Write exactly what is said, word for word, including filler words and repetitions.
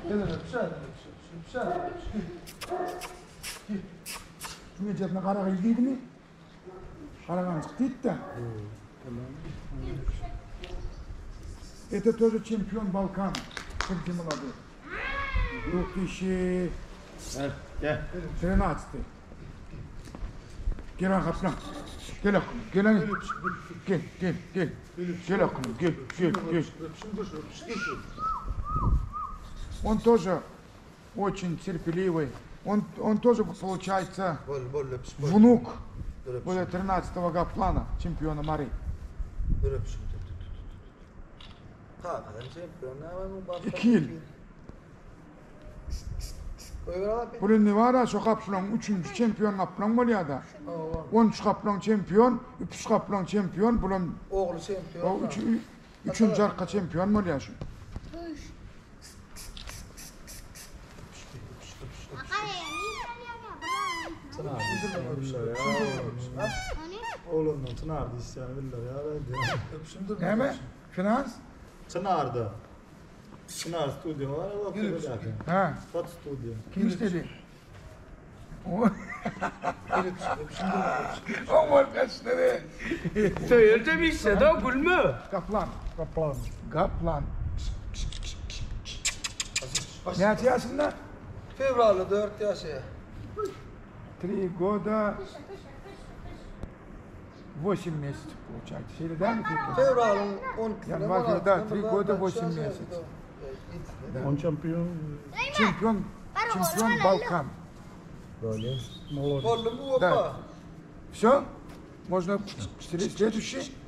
Şunu cebine kara giydiydi mi? Karagan çıktıydı da. Ete tozu çempiyon Balkan. Kim oladı? Yok işi. Gel. Seni açtı. Gel kaplan. Gel oğlum, gel lan. Gel, gel, gel. Gel oğlum, gel, gel, gel. Он тоже очень терпеливый. Он, он тоже, получается, внук вот тринадцатого Гаплана, чемпиона Мари. İki yıl. Bunun ne var ya, şu kaplan üçüncü şampiyon kaplan var ya da. On üç kaplan şampiyon, üç kaplan şampiyon, bunun oğlu şampiyon. O üç, üçüncü arka şampiyon var ya şu. Oğlum Çınar'dı isyanı billah ya. Ne mi? Finans? Çınar'dı. Çınar stüdyo var ama böyle zaten. Ha. Fat stüdyo. Kim istedi? O. O var kaçları. Söyledi bir şey de gülme. Kaplan. Kaplan. Kaplan. Ne atıyorsun? Fevrarlı dört yaşı. Три года, восемь месяцев получается. Şeyde değil mi peki? Fevrar'ın on iki Январь, да, три года, восемь месяцев. Он чемпион. Чемпион, чемпион Балкан. Bollu mu Да. opa? Все? Можно следующий?